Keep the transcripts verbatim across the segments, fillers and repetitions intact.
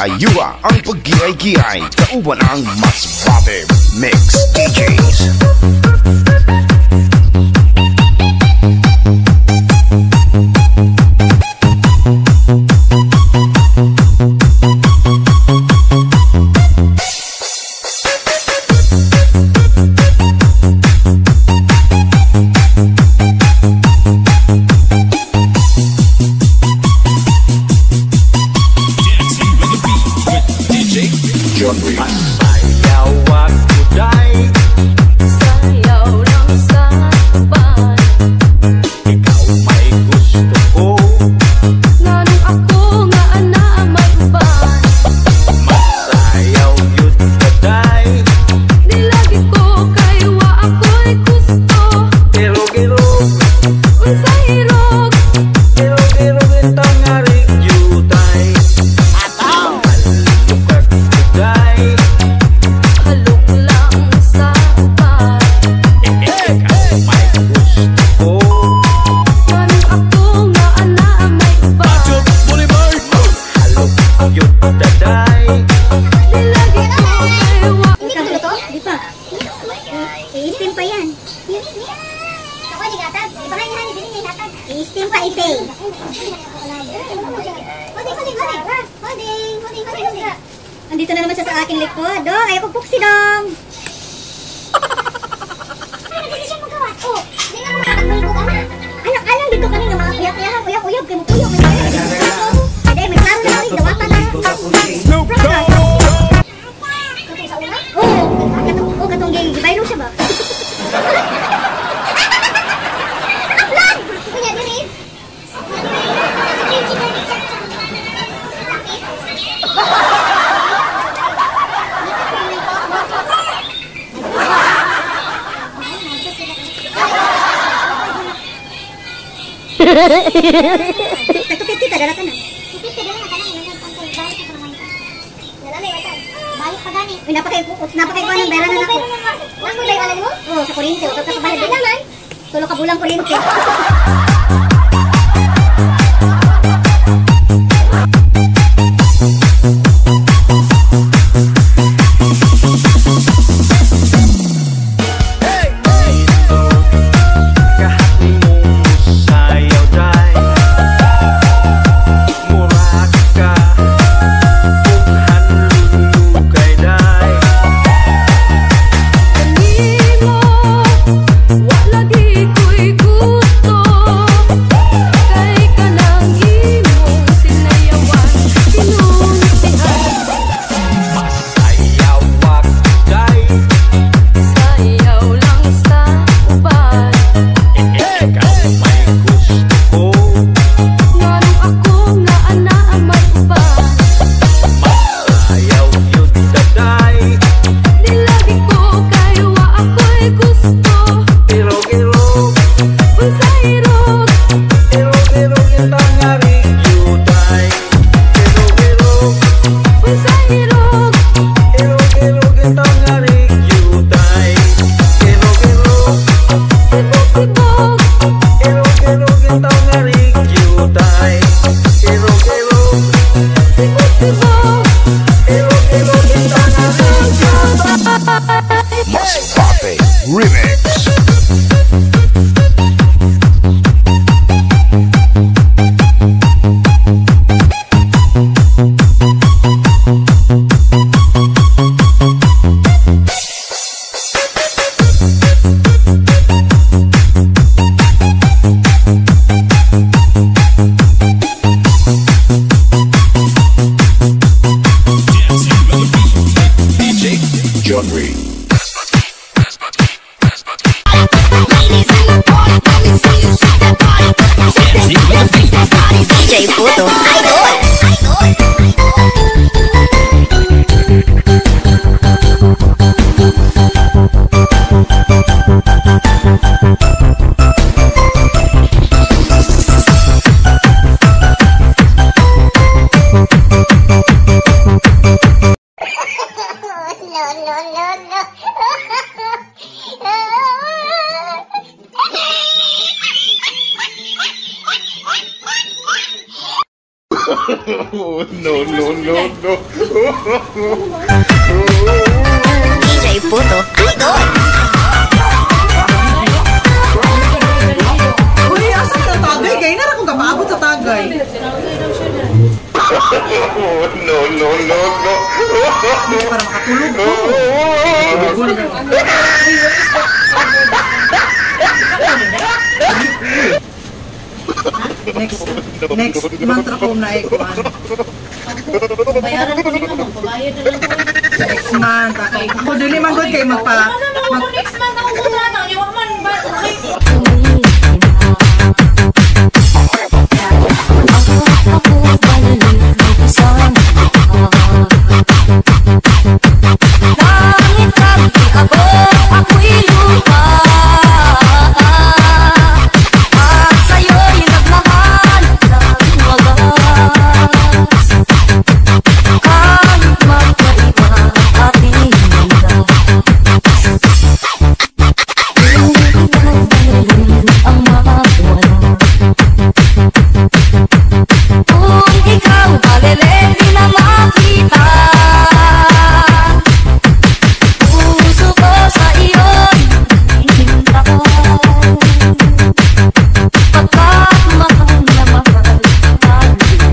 Hayua ang pag-giay-giay, kauban ang mas bate mix D Js. Sayaw ako day, sayaw lang sa uban. Ikaw may gusto ko, nganong ako nga ana mag-uban. Masayaw yun ka day, di lagi ko kayo wa ako'y gusto. Irog-irog, unsa hirog, irog-irog itong arig jutay. Ataw! Halok lang sa uban. Ikaw may gusto ko, nganong ako nga ana may uban. Halok yun daday, di lagi ko kayo wa. Hindi ka luto? Di pa. I-steam pa yan. Ako di gatag. Di ba nga yan? Hindi nga gatag. I-steam pa ipay. Hoding, hoding, hoding. Hoding, hoding, hoding. Andito na naman siya sa aking likod. Dong, ayaw pagpuksi dong. Ano kasi siya magawa? Oh, hindi nga makakagmay ko ka na. Alang-alang dito kanina mga uyak-uyak, uyak-uyak, kaya uyok. Hindi, may klaro na rin. Dawatan na. Snoop Dogg! Katong sa una? Oo, oh, katong gay. Bayro siya ba? Naka-vlog! Kuya, diri. Nagtukit kita, dalatan na. Tukit kita, dalatan ka na. Balik ka naman ito. Dalali, watan. Balik pa gani. Uy, napakay ko ng bera na ako. Wala mo ba yung mo? Oo, sa kuryente. Huwag ka sa bahay. Di naman. Tulo ka bulang kuryente. Remix. D J John Reed. no, no, no, no. D J Puto, idol. Uy, asa ka tagay? Kaya na akong kapaabot sa tagay. No, no, no, no. Para makatulog ko. Next, next month ako na ikuan. Bayaran ko rin naman, pabayad na lang ko. Next month ako. Ako dili man gud kay magpa Ano naman ko next month ako kontrata, yawa man ba? Langit kami abot, ako'y lupa. At sa'yo'y nagmahal ng wagas. Kahit magkaiba ating landas, hindi kita dalhin ang mga wala. Kung ikaw malele, di na makita. Puso ko sa iyo'y hintaw. Pagkat mahal na mahal tayo.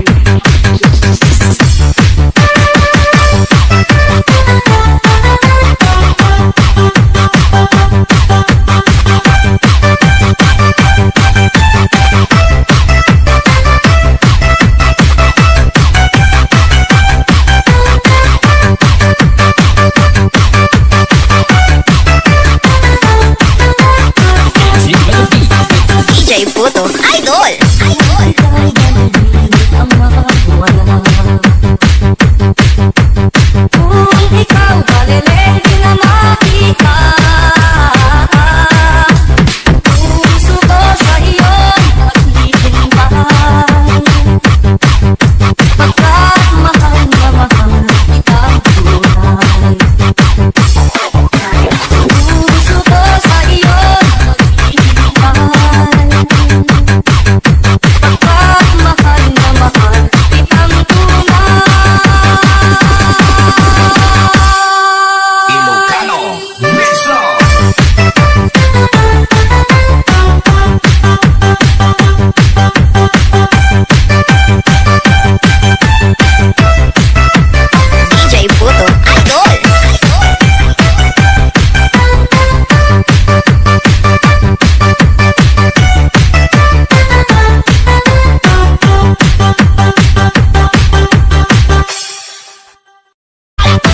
D J Puto, idol. Idol. Ang mga wala. Kung ikaw malele, di na makita. Puso ko sa iyo'y naghihintay. Pagkat mahal na mahal kitang tunay. Puso ko sa iyo'y naghihintay. Pagkat mahal na mahal kitang tunay. Ilocano, Mixo. D J Puto, idol.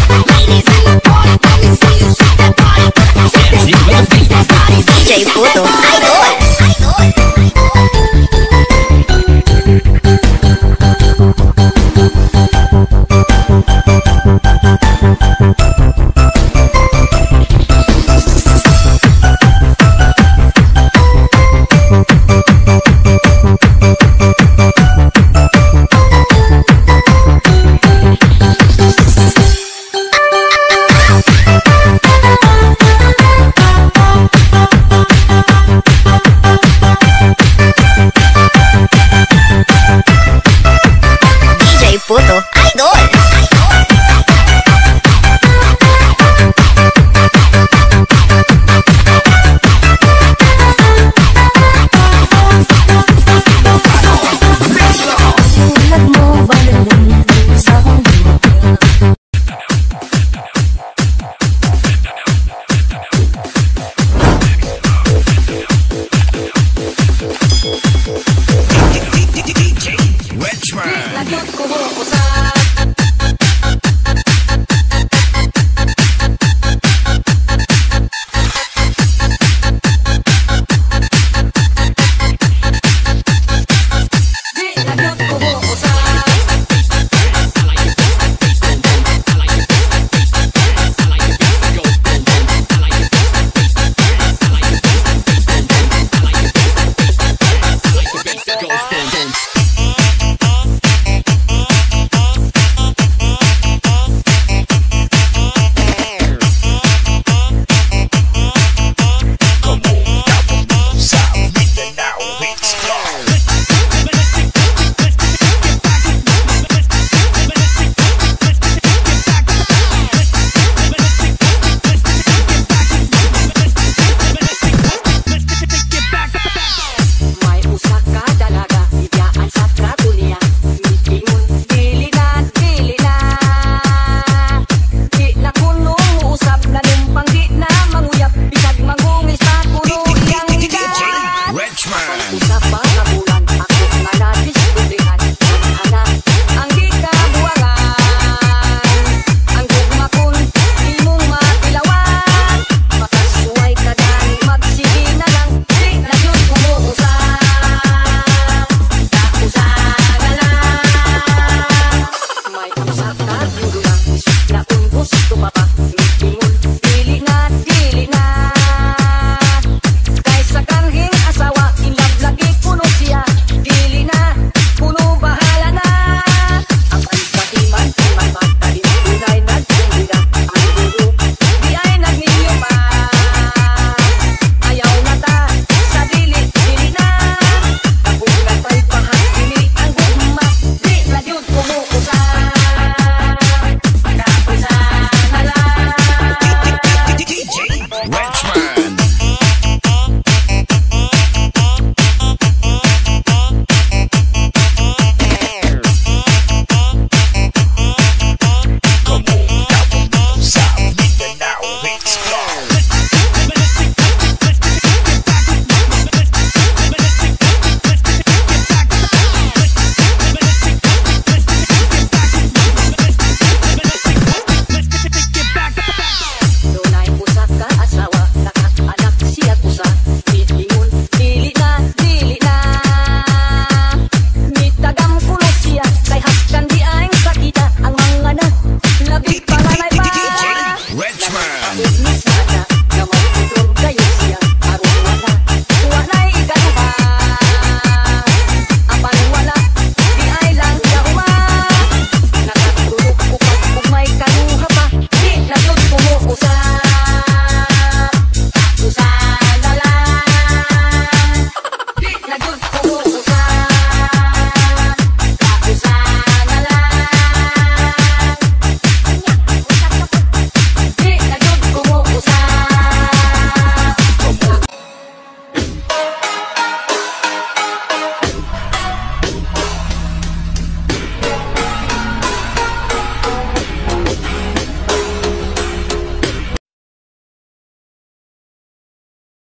D J Puto,